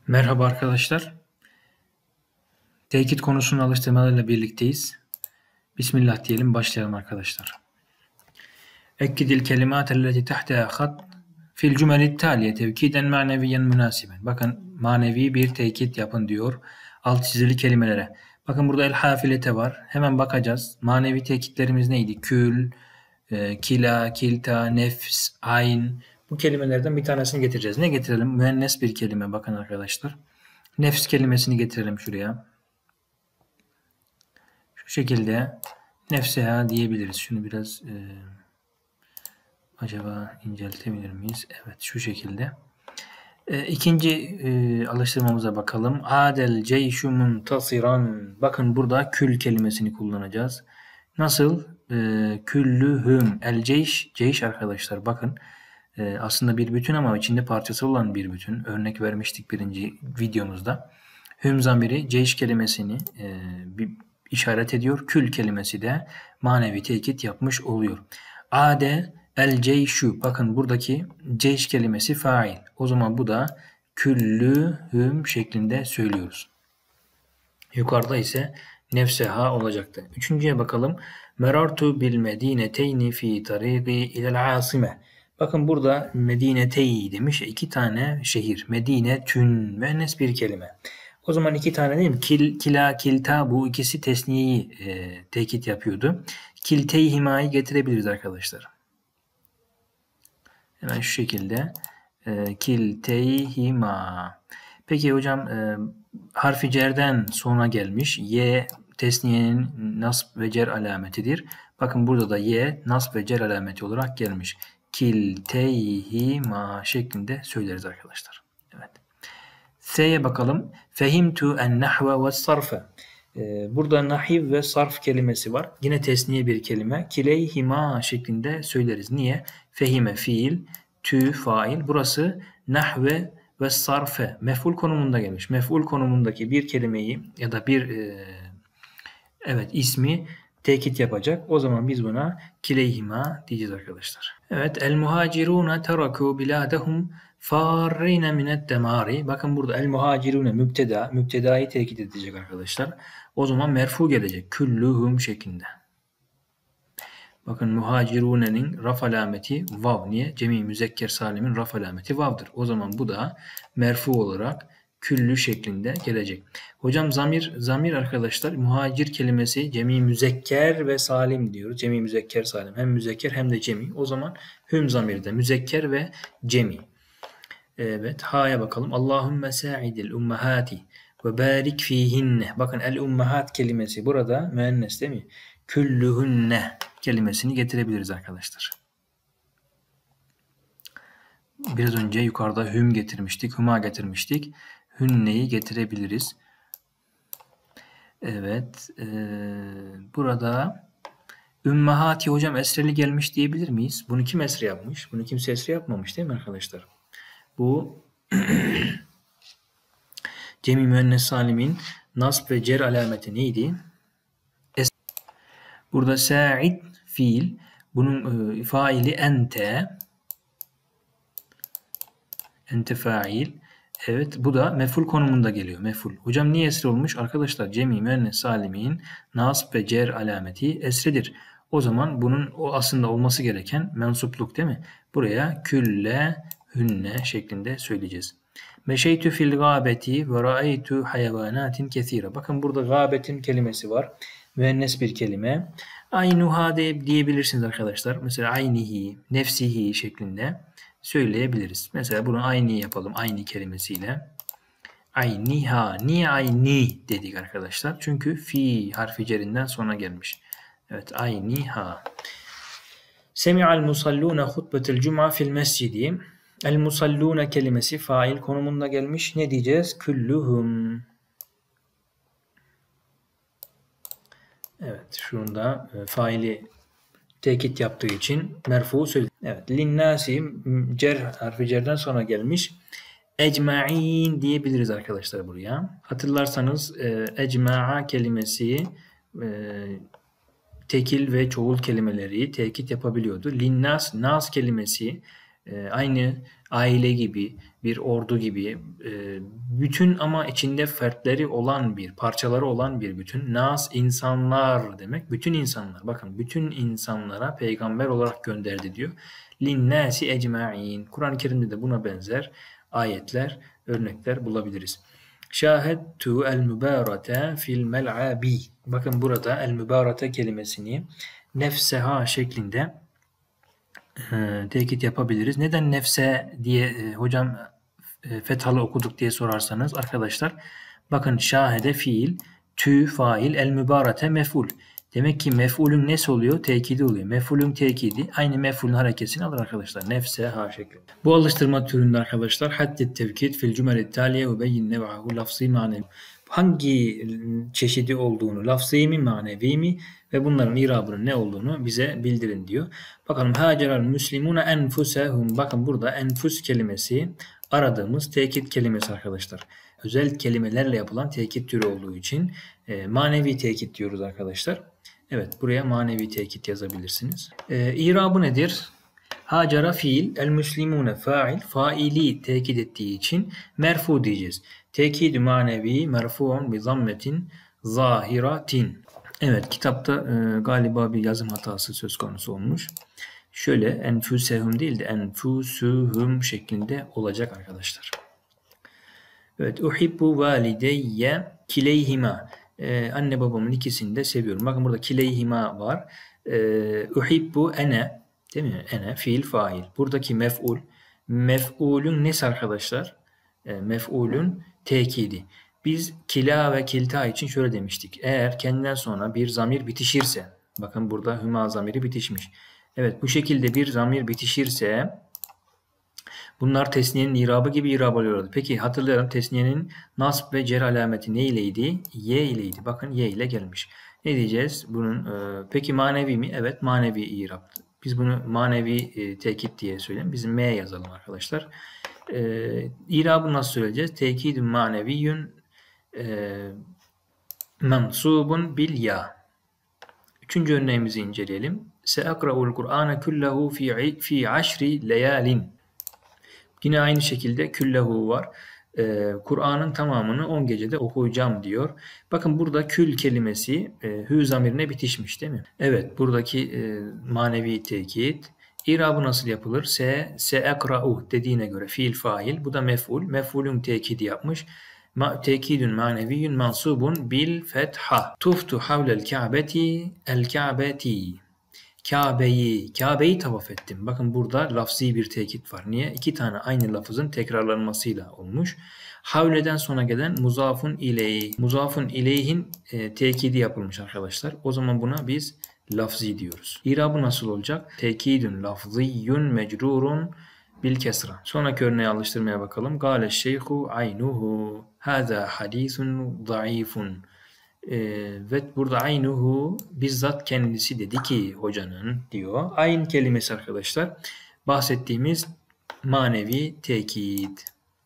Merhaba arkadaşlar. Tekit konusunun alıştırmalarıyla birlikteyiz. Bismillah diyelim, başlayalım arkadaşlar. Ekkidil kelimat elleti tahtha hat fil cümle't taliye tevkiden maneviyen münasiben. Bakın, manevi bir tekit yapın diyor alt çizili kelimelere. Bakın burada el hafilete var. Hemen bakacağız. Manevi tekitlerimiz neydi? Kül, kila, kilta, nefs, ayn. Bu kelimelerden bir tanesini getireceğiz. Ne getirelim? Müennes bir kelime. Bakın arkadaşlar. Nefs kelimesini getirelim şuraya. Şu şekilde nefseha diyebiliriz. Şunu biraz acaba inceltebilir miyiz? Evet, şu şekilde. İkinci alıştırmamıza bakalım. Adel ceyşu muntasiran. Bakın burada kül kelimesini kullanacağız. Nasıl? Küllühüm. El ceyş. Ceyş arkadaşlar bakın. Aslında bir bütün ama içinde parçası olan bir bütün. Örnek vermiştik birinci videomuzda. Hüm zamiri ceyş kelimesini işaret ediyor. Kül kelimesi de manevi tekit yapmış oluyor. Ade el ceyşu. Bakın buradaki ceyş kelimesi fail. O zaman bu da küllühüm şeklinde söylüyoruz. Yukarıda ise nefseha olacaktı. Üçüncüye bakalım. Merartu bil medineteyni fi tariqi ilel asime. Bakın burada medineteyi demiş. İki tane şehir. Medinetün. Müennes bir kelime. O zaman iki tane değil mi? Kila, kilta, bu ikisi tesniyeyi tekit yapıyordu. Kilteyhima'yı getirebiliriz arkadaşlar. Hemen şu şekilde. Kilteyhima. Peki hocam harfi cerden sonra gelmiş. Y tesniyenin nasb ve cer alametidir. Bakın burada da y nasb ve cer alameti olarak gelmiş. Kilteyhima şeklinde söyleriz arkadaşlar. Evet. S'ye bakalım. Fehimtu en nahve ve sarfe. Burada nahiv ve sarf kelimesi var. Yine tesniye bir kelime. Kileyhima şeklinde söyleriz. Niye? Fehime fiil, tü fail. Burası nahve ve sarfe. Mef'ul konumunda gelmiş. Mef'ul konumundaki bir kelimeyi ya da bir ismi tekit yapacak. O zaman biz buna kileyhima diyeceğiz arkadaşlar. Evet. El muhaciruna teraku biladehum farrine minet demari. Bakın burada el muhacirune mübteda. Mübtedayı tekit edecek arkadaşlar. O zaman merfu gelecek. Küllühüm şeklinde. Bakın muhacirune'nin raf alameti vav. Niye? Cemi müzekker salimin raf alameti vav'dır. O zaman bu da merfu olarak küllü şeklinde gelecek. Hocam zamir arkadaşlar, muhacir kelimesi cemi müzekker ve salim diyoruz. Cemi müzekker salim. Hem müzekker hem de cemi. O zaman hüm zamirde müzekker ve cemi. Evet, ha'ya bakalım. Allahümme sa'idil ummahati ve barik fihinne. Bakın el ummahat kelimesi burada müennes değil mi? Küllühünne kelimesini getirebiliriz arkadaşlar. Biraz önce yukarıda hüm getirmiştik, hüma getirmiştik. Hünneyi getirebiliriz. Evet, burada ümmahati hocam esreli gelmiş diyebilir miyiz? Bunu kim esre yapmış? Bunu kimse esre yapmamış değil mi arkadaşlar? Bu cemi müennes salimin nasb ve cer alameti neydi? Burada sa'id fiil. Bunun faili ente. Ente fail. Evet, bu da mef'ul konumunda geliyor. Mef'ul. Hocam niye esre olmuş? Arkadaşlar cemi müennes salimin nasb ve cer alameti esredir. O zaman bunun aslında olması gereken mensupluk değil mi? Buraya külle hünne şeklinde söyleyeceğiz. Meşeytü fil gâbeti ve ra'eytü hayvanatin kesîre. Bakın burada gâbetin kelimesi var. Müennes bir kelime. Aynuha diyebilirsiniz arkadaşlar. Mesela aynihi, nefsihi şeklinde söyleyebiliriz. Mesela bunu ayni yapalım. Ayni kelimesiyle. Ayniha. Niye ayni dedik arkadaşlar? Çünkü fi harfi cerinden sonra gelmiş. Evet, ayniha. Semi'al musalluna hutbetel cuma fil mescidi. El musalluna kelimesi fail konumunda gelmiş. Ne diyeceğiz? Küllühüm. Evet, şunda faili tekit yaptığı için merfu söyledik. Evet, linnâsi harfi cerden sonra gelmiş. Ecma'in diyebiliriz arkadaşlar buraya. Hatırlarsanız ecma'a kelimesi tekil ve çoğul kelimeleri tekit yapabiliyordu. Linnas, nas kelimesi Aynı aile gibi, bir ordu gibi, bütün ama içinde fertleri olan bir, parçaları olan bir bütün. Nas, insanlar demek. Bütün insanlar. Bakın bütün insanlara peygamber olarak gönderdi diyor. Linnâsi ecma'in. Kur'an-ı Kerim'de de buna benzer ayetler, örnekler bulabiliriz. Şahedtu el mübarete fil mel'abi. Bakın burada el mübarete kelimesini nefseha şeklinde tekit yapabiliriz. Neden nefse diye hocam fethalı okuduk diye sorarsanız arkadaşlar, bakın şahede fiil, tü fail, el mübarete mef'ul. Demek ki mef'ulün nesi oluyor? Tekidi oluyor. Mef'ulün tekidi aynı mef'ulün harekesini alır arkadaşlar. Nefse ha şeklinde. Bu alıştırma türünde arkadaşlar haddit tevkid fil cümle taliye ve beyin nev'ahu lafzi manevi. Hangi çeşidi olduğunu, lafzi mi, manevi mi ve bunların irabının ne olduğunu bize bildirin diyor. Bakalım haceral müslimuna enfusehum. Bakın burada enfus kelimesi aradığımız tekit kelimesi arkadaşlar. Özel kelimelerle yapılan tekit türü olduğu için manevi tekit diyoruz arkadaşlar. Evet, buraya manevi tekit yazabilirsiniz. İrabı nedir? Hacera fiil, el müslimune fail, faili tekit ettiği için merfu diyeceğiz. Tekid-i manevi merfu'un bi zammetin zahiratin. Evet, kitapta galiba bir yazım hatası söz konusu olmuş. Şöyle enfusehum değil de enfusuhum şeklinde olacak arkadaşlar. Evet, uhibbu valideyye kileyhima. Anne babamın ikisini de seviyorum. Bakın burada kileyhima var. Uhibbu ene, değil mi? Ene fiil fail. Buradaki mef'ul. Mef'ulün nesi arkadaşlar? Mef'ulün tekidi. Biz kila ve kilta için şöyle demiştik. Eğer kendinden sonra bir zamir bitişirse, bakın burada hüma zamiri bitişmiş. Evet, bu şekilde bir zamir bitişirse bunlar tesniyenin irabı gibi irab oluyordu. Peki hatırlayalım, tesniyenin nasb ve cer alameti ne ileydi? Y ileydi. Bakın y ile gelmiş. Ne diyeceğiz? Bunun peki manevi mi? Evet, manevi irab. Biz bunu manevi tekit diye söyleyelim. Biz M yazalım arkadaşlar. İrabı nasıl söyleyeceğiz? Tekidun maneviyyun mensubun bil ya. Üçüncü örneğimizi inceleyelim. Seakra'ul Kur'ane kullehu fi aşri leyalin. Yine aynı şekilde küllehu var. Kur'an'ın tamamını 10 gecede okuyacağım diyor. Bakın burada kül kelimesi hü zamirine bitişmiş değil mi? Evet, buradaki manevi tekit. İrabı nasıl yapılır? Se'ekra'u dediğine göre fiil fail. Bu da mef'ul. Mef'ulün tekidi yapmış. Tekidün maneviyyün mansubun bil fetha. Tuftu havlel ka'beti el ka'beti. Kabe'yi tavaf ettim. Bakın burada lafzi bir tekit var. Niye? İki tane aynı lafızın tekrarlanmasıyla olmuş. Havleden sonra gelen muzafun ileyh. Muzafun ileyhin tekidi yapılmış arkadaşlar. O zaman buna biz lafzi diyoruz. İrabı nasıl olacak? Tekidün lafziyyun mecrurun bil kesra. Sonraki örneği alıştırmaya bakalım. Gâle şeyhu aynuhu. Hâzâ hadîsun zayıfun. Ve burada aynuhu bizzat kendisi dedi ki hocanın diyor. Ayn kelimesi arkadaşlar bahsettiğimiz manevi tekit.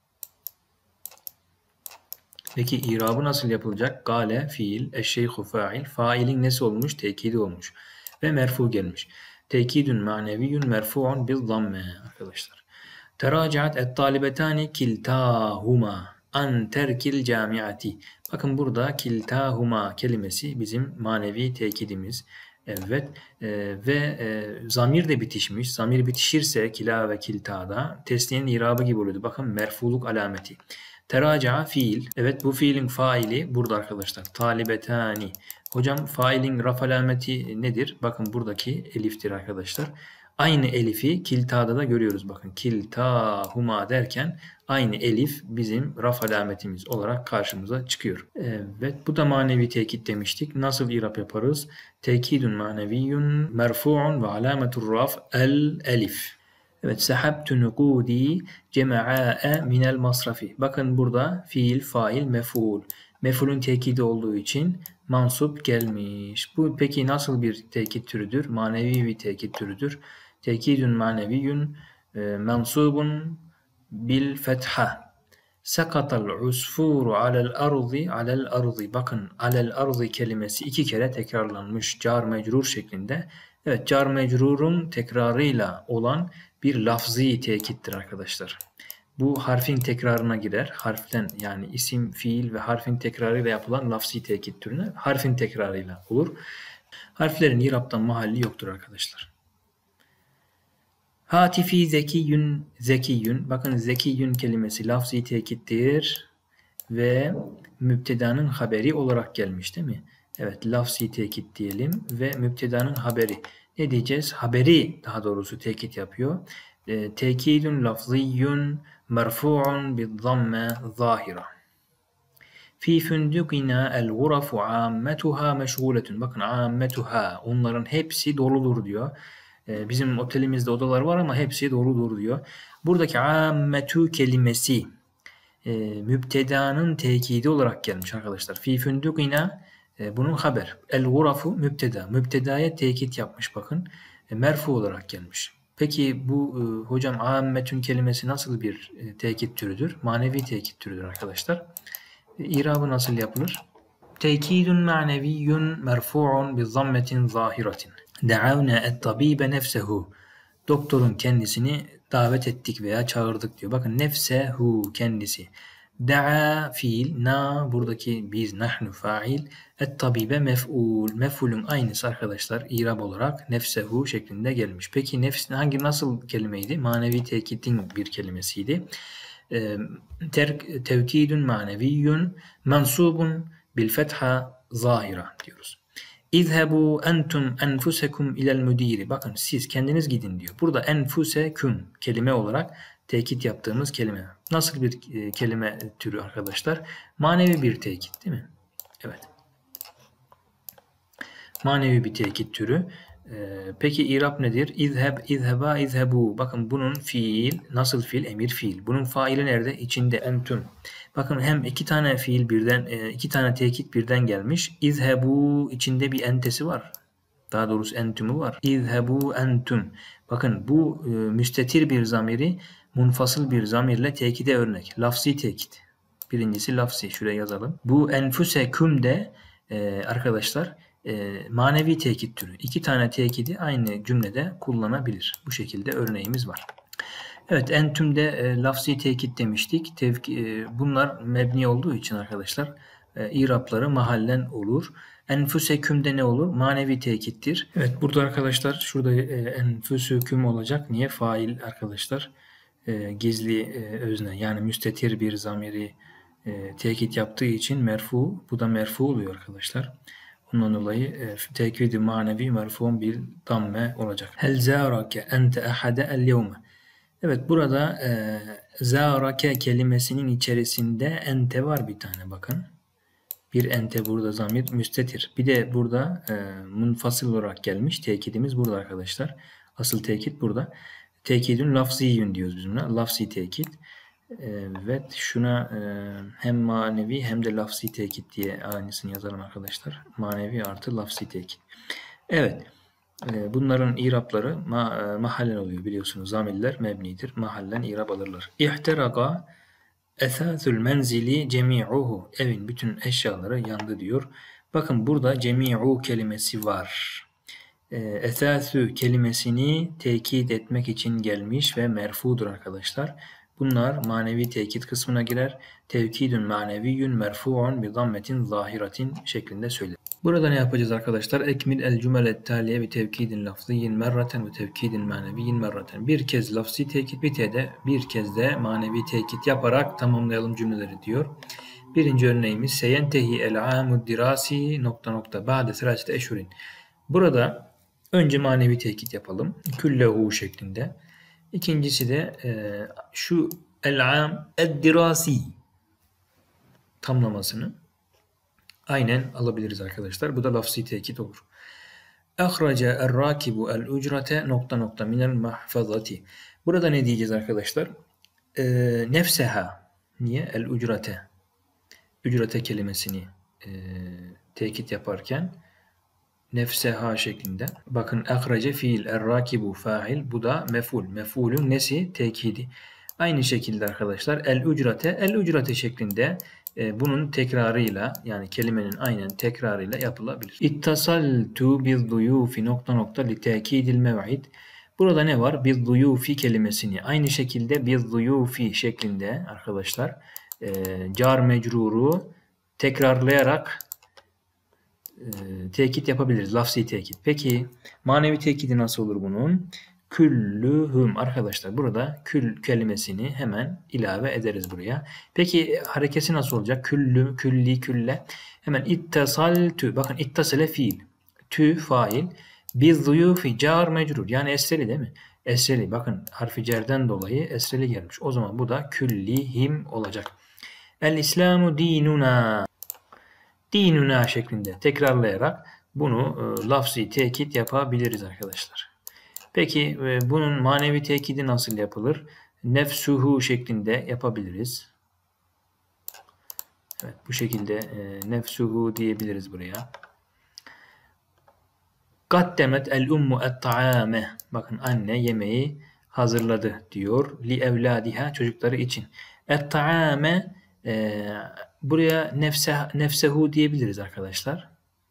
Peki irabı nasıl yapılacak? Gale fiil, eşşeyhu fail. Failin nesi olmuş? Tekidi olmuş. Ve merfu gelmiş. Tekidün maneviyyun merfu'un bil zamme arkadaşlar. Teracaat et talibetani kiltahuma an terkil camiati. Bakın burada kiltahuma kelimesi bizim manevi tekidimiz. Evet zamir de bitişmiş. Zamir bitişirse kila ve kiltada tesniyenin irabı gibi oluyordu. Bakın merfuluk alameti. Teraca fiil. Evet, bu fiilin faili burada arkadaşlar. Talibetani. Hocam failin raf alameti nedir? Bakın buradaki eliftir arkadaşlar. Aynı elifi kiltada da görüyoruz. Bakın kiltahuma derken aynı elif bizim raf alametimiz olarak karşımıza çıkıyor. Evet, bu da manevi tekit demiştik. Nasıl irap yaparız? Tekidun maneviyyun merfu'un ve alametur raf el elif. Evet, sehabtu nukudi cema'a minel masrafi. Bakın burada fiil, fail, mef'ul. Mef'ulün tekidi olduğu için mansup gelmiş. Bu peki nasıl bir tekit türüdür? Manevi bir tekit türüdür. Tekidun maneviyyun mansubun bil fetha. Sekatal usfuru alel ardı. Bakın alel ardı kelimesi iki kere tekrarlanmış car mecrur şeklinde. Evet, car mecrurun tekrarıyla olan bir lafzi tekittir arkadaşlar. Bu harfin tekrarına girer. Harften yani isim, fiil ve harfin tekrarıyla yapılan lafzi tekit türüne harfin tekrarıyla olur. Harflerin iraptan mahalli yoktur arkadaşlar. Hatifi zekiyün, zekiyün. Bakın zekiyün kelimesi lafzi tekittir ve mübtedanın haberi olarak gelmiş değil mi? Evet, lafzi tekit diyelim ve mübtedanın haberi. Ne diyeceğiz? Haberi daha doğrusu tekit yapıyor. Tekidun lafziyyun merfu'un bi'zamme zahira. Fi fundukina el gurafu ammetuha meşguletun. Bakın ammetuha, onların hepsi doludur diyor. Bizim otelimizde odalar var ama hepsi doludur diyor. Buradaki ammetu kelimesi mübtedanın tekidi olarak gelmiş arkadaşlar. Fi fundukina bunun haber. El gurafu mübteda. Mübtedaya tekit yapmış bakın. Merfu olarak gelmiş. Peki bu hocam ammetün kelimesi nasıl bir tekit türüdür? Manevi tekit türüdür arkadaşlar. İrabı nasıl yapılır? Tekidun maneviyyun merfu'un bi zammetin zahiratin. Da'avna et-tabibe nefsehu. Doktorun kendisini davet ettik veya çağırdık diyor. Bakın nefsehu kendisi. Da'a fiil, na buradaki biz nahnu fail, et-tabibe mef'ul. Mef'ulün aynısı arkadaşlar irab olarak nefsehu şeklinde gelmiş. Peki nefs nasıl kelimeydi? Manevi tekitin bir kelimesiydi. Tevkidun maneviyyun mansubun bil fetha zahira diyoruz. İzhebu entum enfusekum ilel müdiri. Bakın siz kendiniz gidin diyor. Burada enfuseküm kelime olarak tekit yaptığımız kelime. Nasıl bir kelime türü arkadaşlar? Manevi bir tekit değil mi? Evet. Manevi bir tekit türü. Peki irab nedir? İzheb, izheba, izhebu. Bakın bunun fiil, nasıl fiil? Emir fiil. Bunun faili nerede? İçinde entüm. Bakın hem iki tane fiil birden, iki tane tekit birden gelmiş. İzhebu içinde bir entesi var. Daha doğrusu entümü var. İzhebu entüm. Bakın bu müstetir bir zamiri munfasıl bir zamirle tekide örnek. Lafzi tekit. Birincisi lafzi. Şuraya yazalım. Bu enfuseküm de arkadaşlar manevi tekit türü. İki tane tekidi aynı cümlede kullanabilir. Bu şekilde örneğimiz var. Evet, entümde lafzi tekit demiştik. Bunlar mebni olduğu için arkadaşlar irapları mahallen olur. Enfusekümde ne olur? Manevi tekittir. Evet, burada arkadaşlar şurada enfuseküm olacak. Niye? Fail arkadaşlar. Gizli özne yani müstetir bir zamiri tekit yaptığı için merfu. Bu da merfu oluyor arkadaşlar. Bundan dolayı tekvidi manevi merfuun bir damme olacak. Hel zârake ente ahade el yevme. Evet, burada zârake kelimesinin içerisinde ente var bir tane bakın. Bir ente burada zamir müstetir. Bir de burada munfasıl olarak gelmiş. Tekidimiz burada arkadaşlar. Asıl tekit burada. Tekidün lafziyyün diyoruz biz buna. Lafzi tekit. Evet, şuna hem manevi hem de lafzi tekit diye aynısını yazalım arkadaşlar. Manevi artı lafzi tekit. Evet. Bunların irapları mahallen oluyor biliyorsunuz. Zamiller mebnidir. Mahallen irap alırlar. İhteraga esâsül menzili cemi'uhu. Evin bütün eşyaları yandı diyor. Bakın burada cemi'u kelimesi var. Esâsü kelimesini tekit etmek için gelmiş ve merfudur arkadaşlar. Bunlar manevi tekit kısmına girer. Tevkidün maneviyyün merfu'un bi zammetin zahiratin şeklinde söylenir. Burada ne yapacağız arkadaşlar? Ekmil el cümelet taliye bi tevkidin lafziyyin merraten ve tevkidin maneviyyin merraten. Bir kez lafzi tekit bir kez de manevi tekit yaparak tamamlayalım cümleleri diyor. Birinci örneğimiz seyentehi el amud dirasi ... ba'de sırasite eşhurin. Burada önce manevi tekit yapalım. Küllehu şeklinde. İkincisi de şu el-am ed-dirasi tamlamasını aynen alabiliriz arkadaşlar. Bu da lafzi tekit olur. Ahraca er-rakibu el-ucrate ... minel mahfazati. Burada ne diyeceğiz arkadaşlar? Nefseha. Niye? El-ucrate. Ücrete kelimesini tekit yaparken nefseha şeklinde. Bakın ahrace fiil, er-rakibu fail. Bu da mef'ul. Mef'ulün nesi? Tekidi. Aynı şekilde arkadaşlar el-ücrate şeklinde bunun tekrarıyla yani kelimenin aynen tekrarıyla yapılabilir. İttasaltu biz-duyufi ... li tekidil mev'id. Burada ne var? Bizzuyufi kelimesini aynı şekilde bizzuyufi şeklinde arkadaşlar car mecruru tekrarlayarak tekit yapabiliriz. Lafzi tekit. Peki manevi tekidi nasıl olur bunun? Küllühüm arkadaşlar. Burada kül kelimesini hemen ilave ederiz buraya. Peki harekesi nasıl olacak? Küllü, külli, külle. Hemen ittasaltü. Bakın ittasale fiil. Tü fail. Bizzuyufi car mecrur. Yani esreli değil mi? Esreli. Bakın harfi cerden dolayı esreli gelmiş. O zaman bu da küllihim olacak. El İslamu dinuna. Dinuna şeklinde tekrarlayarak bunu lafzi tekit yapabiliriz arkadaşlar. Peki bunun manevi tekidi nasıl yapılır? Nefsuhu şeklinde yapabiliriz. Evet, bu şekilde nefsuhu diyebiliriz buraya. Kaddemet el ummu et taame. Bakın anne yemeği hazırladı diyor. Li evladiha çocukları için. Et taame buraya nefsehu diyebiliriz arkadaşlar.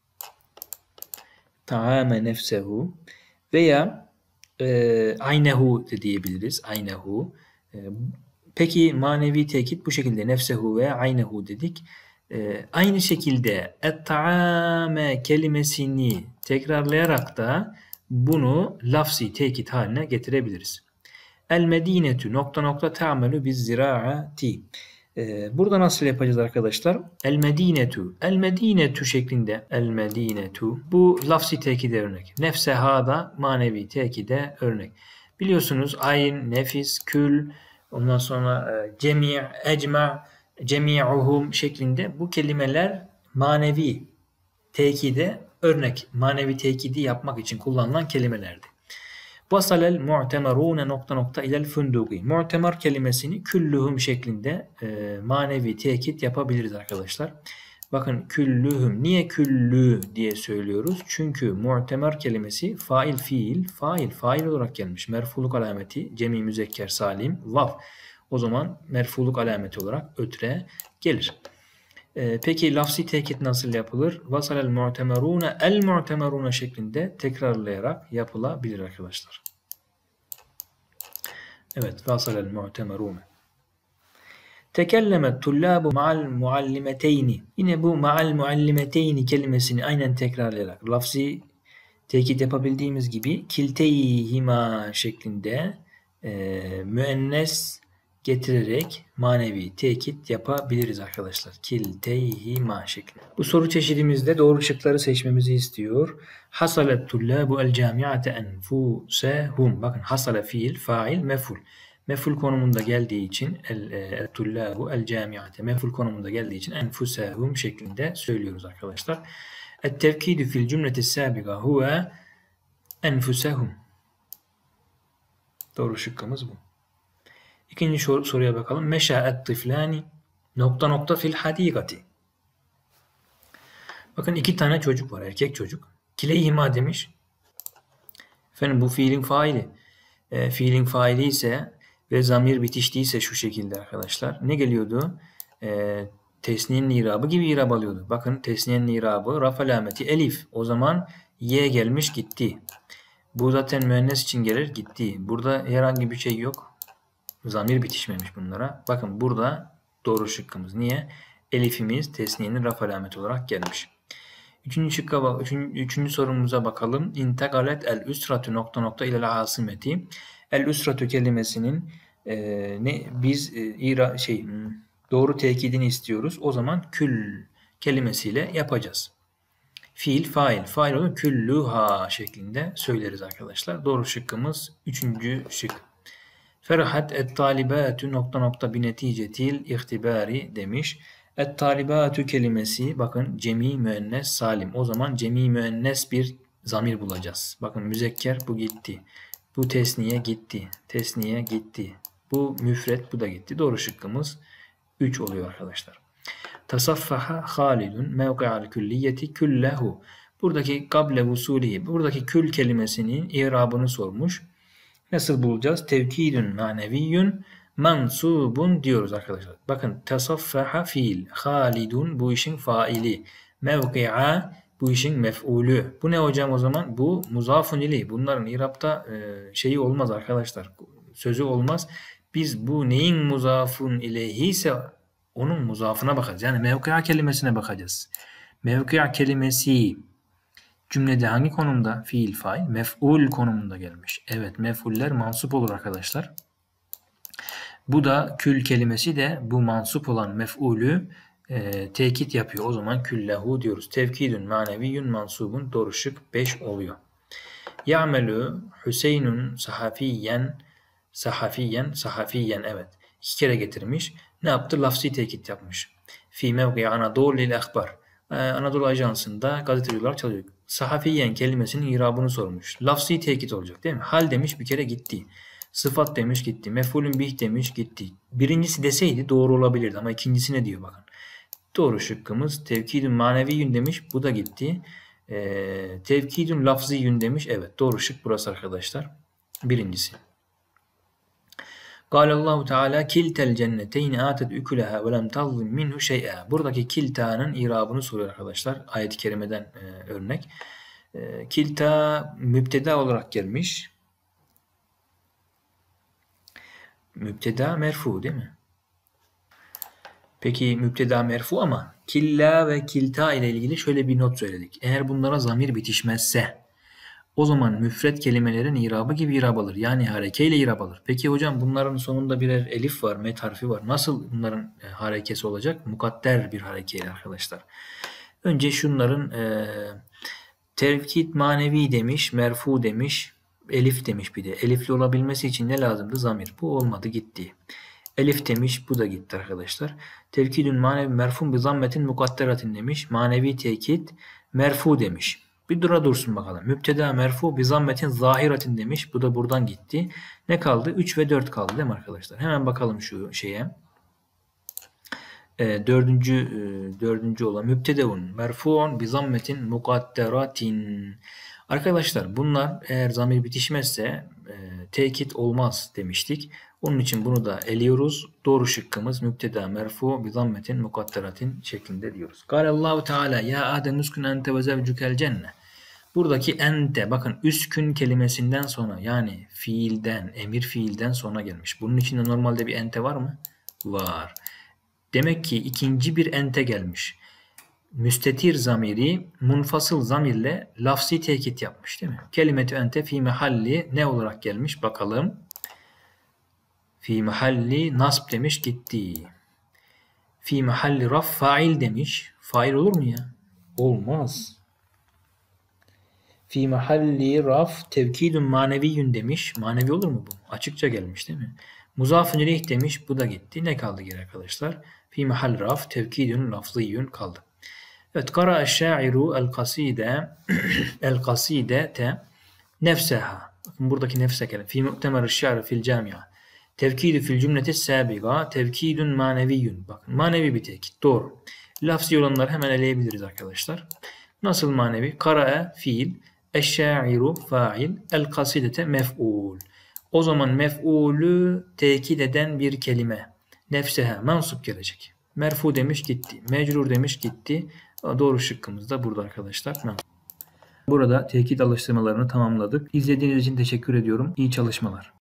Taame nefsehu veya aynehu de diyebiliriz. Aynehu. Peki manevi tekit bu şekilde nefsehu ve aynehu dedik. Aynı şekilde et-taame kelimesini tekrarlayarak da bunu lafzi tekit haline getirebiliriz. El-medinetu nokta nokta ta'melu biz-ziraati. Burada nasıl yapacağız arkadaşlar? El-medinetu. El-medinetu şeklinde. El-medinetu. Bu lafzi tekide örnek. Nefseha da manevi tekide örnek. Biliyorsunuz ayn, nefis, kül, ondan sonra cemi', ecma', cemi'uhum şeklinde bu kelimeler manevi tekide örnek. Manevi tekidi yapmak için kullanılan kelimelerdi. Vasalel mu'temerune nokta nokta ilel funduki. Mu'temer kelimesini küllühüm şeklinde manevi tekit yapabiliriz arkadaşlar. Bakın küllühüm. Niye küllü diye söylüyoruz? Çünkü mu'temer kelimesi fail fiil. Fail olarak gelmiş. Merfuluk alameti cemi müzekker salim vav. O zaman merfuluk alameti olarak ötre gelir. Peki lafzi tekit nasıl yapılır? Vasalel mu'temerune el mu'temerune şeklinde tekrarlayarak yapılabilir arkadaşlar. Evet, vasalel mu'temerune. Tekellemet tullabu ma'al muallimeteyni. Yine bu ma'al muallimeteyni kelimesini aynen tekrarlayarak lafzi tekit yapabildiğimiz gibi kilteyhima şeklinde müennes getirerek manevi tekit yapabiliriz arkadaşlar. Kilteyhima şeklinde. Bu soru çeşidimizde doğru şıkları seçmemizi istiyor. Hasalet tullabu el camiate enfusehum. Bakın hasale fiil, fail, meful. Meful konumunda geldiği için el tullabu el camiate meful konumunda geldiği için enfusehum şeklinde söylüyoruz arkadaşlar. Et tevkidu fil cümleti sabiga huve enfusehum. Doğru şıkkımız bu. İkinci soruya bakalım. Meşa'et tiflani nokta nokta fil hadikati. Bakın iki tane çocuk var. Erkek çocuk. Kileyhima demiş. Efendim bu fiilin faili. Fiilin faili ise ve zamir bitiştiyse şu şekilde arkadaşlar. Ne geliyordu? Tesniyenin irabı gibi irab alıyordu. Bakın tesniyenin irabı raf alameti elif. O zaman y gelmiş gitti. Bu zaten müennes için gelir gitti. Burada herhangi bir şey yok. Zamir bitişmemiş bunlara. Bakın burada doğru şıkkımız. Niye? Elifimiz tesniyenin raf alameti olarak gelmiş. Üçüncü sorumuza bakalım. İntekalet el üsratu nokta nokta ilel asimeti. El üsratu kelimesinin doğru tekidini istiyoruz. O zaman kül kelimesiyle yapacağız. Fiil fail. Fail olur küllüha şeklinde söyleriz arkadaşlar. Doğru şıkkımız üçüncü şık. Ferahat et talibatu nokta nokta bineticetil ihtibari demiş. Et talibatu kelimesi bakın cemi müennes salim. O zaman cemi müennes bir zamir bulacağız. Bakın müzekker bu gitti. Bu tesniye gitti. Tesniye gitti. Bu müfret bu da gitti. Doğru şıkkımız 3 oluyor arkadaşlar. Tasaffaha Halidun mevki'al külliyeti küllehu. Buradaki kable vusulihi. Buradaki kül kelimesinin i'rabını sormuş. Nasıl bulacağız? Tevkidun maneviyyun mansubun diyoruz arkadaşlar. Bakın tasaffaha fiil. Halidun bu işin faili. Mevki'a Bu işin mef'ulü. Bu ne hocam o zaman? Bu muzafun ileyh. Bunların İrab'da şeyi olmaz arkadaşlar. Sözü olmaz. Biz bu neyin muzafun ileyhi ise onun muzafına bakacağız. Yani mevkia kelimesine bakacağız. Mevkia kelimesi cümlede hangi konumda? Fiil, fail, mef'ul konumunda gelmiş. Evet, mef'uller mansup olur arkadaşlar. Bu da kül kelimesi de bu mansup olan mef'ulü tekit yapıyor. O zaman küllehu diyoruz. Tevkidün maneviyyün mansubun. Doğru şık 5 oluyor. Ya'melu Hüseyinun sahafiyen evet. 2 kere getirmiş. Ne yaptı? Lafzi tekit yapmış. Fi mevki Anadolu il Akhbar. Anadolu Ajansı'nda gazeteci olarak çalışıyor. Sahafiyen kelimesinin irabını sormuş. Lafzi tekit olacak değil mi? Hal demiş bir kere gitti. Sıfat demiş gitti. Mef'ulün bih demiş gitti. Birincisi deseydi doğru olabilirdi ama ikincisi ne diyor bakın. Doğru şıkkımız tevkidün maneviyyün demiş. Bu da gitti. Tevkidün lafziyyün demiş. Evet doğru şık burası arkadaşlar. Birincisi. Allahu Teala kiltel cenneteyni atet ukulaha ve lem tazlim minhu şey'a. Buradaki kilta'nın irabını soruyor arkadaşlar. Ayet-i kerimeden örnek. Kilta mübteda olarak gelmiş. Mübteda merfu değil mi? Peki mübteda merfu ama killa ve kilta ile ilgili şöyle bir not söyledik. Eğer bunlara zamir bitişmezse o zaman müfret kelimelerin irabı gibi irab alır. Yani harekeyle irab alır. Peki hocam bunların sonunda birer elif var, met harfi var. Nasıl bunların harekesi olacak? Mukadder bir harekeyle arkadaşlar. Önce şunların tevkid manevi demiş, merfu demiş, elif demiş bir de. Elifli olabilmesi için ne lazımdı? Zamir. Bu olmadı gitti. Elif demiş. Bu da gitti arkadaşlar. Tevkidün manevi merfun bi zammetin mukadderatin demiş. Manevi tekit merfu demiş. Bir dursun bakalım. Mübteda merfu bi zammetin zahiratin demiş. Bu da buradan gitti. Ne kaldı? 3 ve 4 kaldı değil mi arkadaşlar? Hemen bakalım şu şeye. Dördüncü olan mübtedeun merfuun bi zammetin mukadderatin. Arkadaşlar bunlar eğer zamir bitişmezse tekit olmaz demiştik. Onun için bunu da eliyoruz. Doğru şıkkımız mübteda merfu bi zammetin mukadderatin şeklinde diyoruz. Allahu Teala ya Adem uskun ente ve zevcukel cenne. Buradaki ente bakın üskün kelimesinden sonra yani fiilden, emir fiilden sonra gelmiş. Bunun içinde normalde bir ente var mı? Var. Demek ki ikinci bir ente gelmiş. Müstetir zamiri munfasıl zamirle lafzi tekit yapmış değil mi? Kelimetü ente fi mehalli ne olarak gelmiş? Bakalım. Fi mehalli nasb demiş gitti. Fi mehalli raf fail demiş. Fail olur mu ya? Olmaz. Fi mehalli raf tevkidun maneviyyün demiş. Manevi olur mu bu? Açıkça gelmiş değil mi? Muzafun ileyh demiş. Bu da gitti. Ne kaldı geri arkadaşlar? Fi mehalli raf tevkidun lafziyyün kaldı. Evet. Kara şairu el kasidete nefseha. Bakın buradaki nefse kelim. Fi mu'temer şair fil camia. Tevkidu fil cümleti sabiga. Tevkidun maneviyyün. Bakın manevi bir tekit. Doğru. Lafzi olanları hemen eleyebiliriz arkadaşlar. Nasıl manevi? Kara'a fiil. Eşşairu fail. El kasidete mef'ul. O zaman mef'ulü tekit eden bir kelime. Nefseha mansup gelecek. Merfu demiş gitti. Mecrur demiş gitti. Doğru şıkkımız da burada arkadaşlar. Burada tekit alıştırmalarını tamamladık. İzlediğiniz için teşekkür ediyorum. İyi çalışmalar.